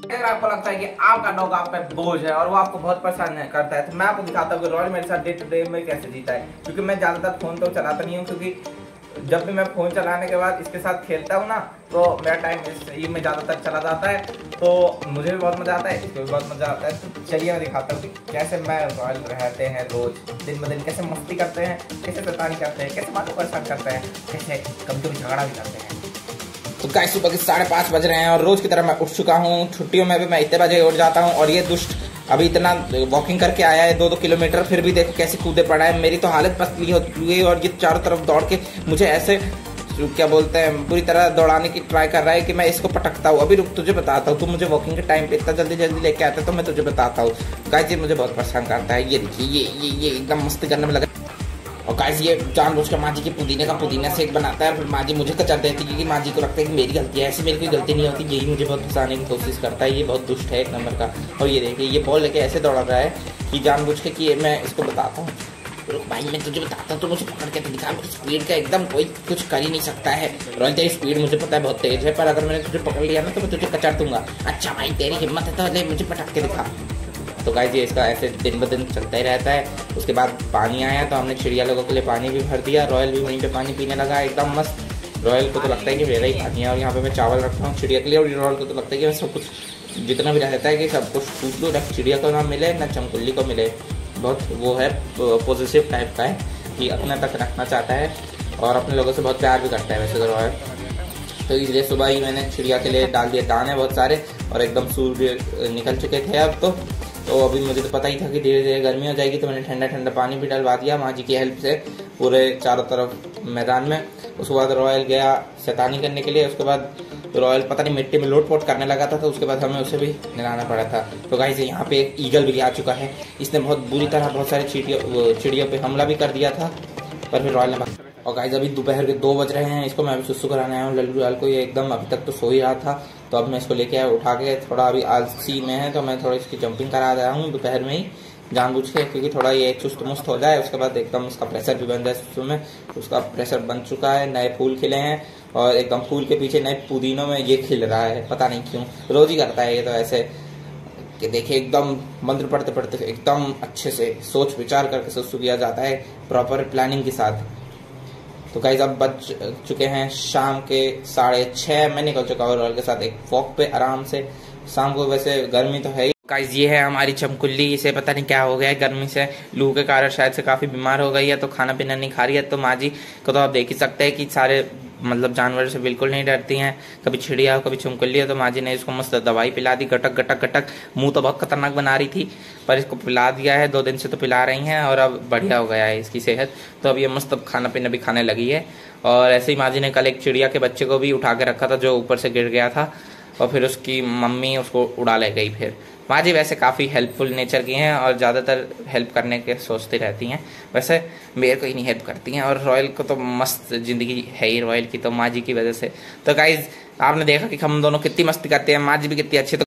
अगर आपको लगता है कि आपका डॉग आप पे बोझ है और वो आपको बहुत परेशान करता है, तो मैं आपको दिखाता हूँ कि रॉयल मेरे साथ डे टू डे में कैसे जीता है। क्योंकि मैं ज़्यादातर फ़ोन तो चलाता नहीं हूँ, क्योंकि जब भी मैं फ़ोन चलाने के बाद इसके साथ खेलता हूँ ना, तो मेरा टाइम इसी में ज़्यादातर चला जाता है। तो मुझे भी बहुत मज़ा आता है, इसको भी बहुत मज़ा आता है। तो चलिए मैं दिखाता हूँ कि कैसे मैं रॉयल रहते हैं रोज़ दिन ब दिन, कैसे मस्ती करते हैं, कैसे शैतानी करते हैं, कैसे माँ को परेशान करते हैं, कैसे कभी कभी झगड़ा भी करते हैं। तो गाइस सुबह के 5:30 बज रहे हैं और रोज की तरह मैं उठ चुका हूँ। छुट्टियों में भी मैं इतने बजे उठ जाता हूँ और ये दुष्ट अभी इतना वॉकिंग करके आया है 2-2 किलोमीटर, फिर भी देखो कैसे कूदे पड़ा है। मेरी तो हालत पतली हो चुकी है और ये चारों तरफ दौड़ के मुझे ऐसे क्या बोलते हैं पूरी तरह दौड़ाने की ट्राई कर रहा है कि मैं इसको पटकता हूँ। अभी रुक, तुझे बताता हूँ, तू मुझे वॉकिंग के टाइम पे इतना जल्दी जल्दी लेके आता है तो मैं तुझे बताता हूँ। गाइस ये मुझे बहुत परेशान करता है। ये देखिए ये एकदम मस्ती करने में लगा। और गाइस ये जानबूझकर माँ जी के पुदीना से एक बनाता है और फिर माँ जी मुझे कचर देती है, क्योंकि माँ जी को लगता है कि मेरी गलती है। ऐसी मेरी कोई गलती नहीं होती, यही मुझे बहुत फंसाने की कोशिश करता है। ये बहुत दुष्ट है एक नंबर का। और ये देखिए ये बॉल लेके ऐसे दौड़ रहा है कि जानबूझ के कि मैं इसको बताता हूँ, रुक भाई मैं तुझे बताता हूँ, तो मुझे पकड़ के तो दिखा। मेरी स्पीड का एकदम कोई कुछ कर ही नहीं सकता है। रॉयल तेरी स्पीड मुझे पता है बहुत तेज है, पर अगर मैंने तुझे पकड़ लिया ना तो मैं तुझे कचर दूंगा। अच्छा भाई तेरी हिम्मत है तो ले मुझे पटक के दिखा। तो गाइस ये इसका ऐसे दिन ब दिन चलता ही रहता है। उसके बाद पानी आया तो हमने चिड़िया लोगों के लिए पानी भी भर दिया। रॉयल भी वहीं पे पानी पीने लगा एकदम मस्त। रॉयल को तो लगता है कि मेरा ही पानी है और यहाँ पे मैं चावल रखता हूँ चिड़िया के लिए। और रॉयल को तो लगता है कि मैं सब कुछ जितना भी रहता है कि सब कुछ पूछ लूँ, ना चिड़िया को ना मिले ना चमकुल्ली को मिले। बहुत वो है पॉजिटिव टाइप का है कि अपने तक रखना चाहता है और अपने लोगों से बहुत प्यार भी करता है वैसे तो रॉयल। तो इसलिए सुबह ही मैंने चिड़िया के लिए डाल दिए दाने बहुत सारे और एकदम सूर्य निकल चुके थे अब तो अभी मुझे तो पता ही था कि धीरे धीरे गर्मी हो जाएगी, तो मैंने ठंडा ठंडा पानी भी डलवा दिया माँ जी की हेल्प से पूरे चारों तरफ मैदान में। उसके बाद रॉयल गया शैतानी करने के लिए। उसके बाद रॉयल पता नहीं मिट्टी में लोट पोट करने लगा था, तो उसके बाद हमें उसे भी नहलाना पड़ा था। तो गाइस यहाँ पे एक ईगल भी आ चुका है। इसने बहुत बुरी तरह बहुत सारे चिड़ियों पे हमला भी कर दिया था, पर फिर रॉयल ने। और गाइस अभी दोपहर के 2 बज रहे हैं। इसको मैं अभी सुसु कराने आया हूँ लल्लू लाल को। ये एकदम अभी तक तो सो ही रहा था, तो अब मैं इसको लेके आया उठा के। थोड़ा अभी आलसी में है तो मैं थोड़ा इसकी जंपिंग करा रहा हूँ दोपहर में ही जानबूझ के, क्योंकि थोड़ा ये चुस्त मुस्त हो जाए। उसके बाद एकदम उसका प्रेशर भी बन जाए सुसु में। उसका प्रेशर बन चुका है, नए फूल खिले हैं और एकदम फूल के पीछे नए पुदीनों में ये खिल रहा है। पता नहीं क्यों रोज ही करता है ये तो ऐसे कि देखिए एकदम मंत्र पढ़ते पढ़ते एकदम अच्छे से सोच विचार करके सुसु किया जाता है प्रॉपर प्लानिंग के साथ। तो गाइस अब बज चुके हैं शाम के 6:30। मैं निकल चुका हूँ रॉयल के साथ एक वॉक पे आराम से। शाम को वैसे गर्मी तो है ही। गाइस ये है हमारी चमकुल्ली। इसे पता नहीं क्या हो गया है गर्मी से, लू के कारण शायद से काफी बीमार हो गई है, तो खाना पीना नहीं खा रही है। तो माँ जी को तो आप देख ही सकते हैं कि सारे मतलब जानवर से बिल्कुल नहीं डरती हैं। कभी चिड़िया हो कभी चमकुल्ली हो, तो माँ जी ने इसको मस्त दवाई पिला दी, गटक गटक गटक। मुंह तो बहुत खतरनाक बना रही थी, पर इसको पिला दिया है। 2 दिन से तो पिला रही हैं और अब बढ़िया हो गया है इसकी सेहत। तो अब ये मस्त अब खाना पीना भी खाने लगी है। और ऐसे ही माँ जी ने कल एक चिड़िया के बच्चे को भी उठा के रखा था जो ऊपर से गिर गया था, और फिर उसकी मम्मी उसको उड़ा ले गई। फिर माँ जी वैसे काफ़ी हेल्पफुल नेचर की हैं और ज़्यादातर हेल्प करने के सोचती रहती हैं। वैसे मेरे को ही नहीं हेल्प करती हैं, और रॉयल को तो मस्त ज़िंदगी है ही रॉयल की तो माँ जी की वजह से। तो गाइज़ आपने देखा कि हम दोनों कितनी मस्ती करते हैं, माँ जी भी कितनी अच्छी। तो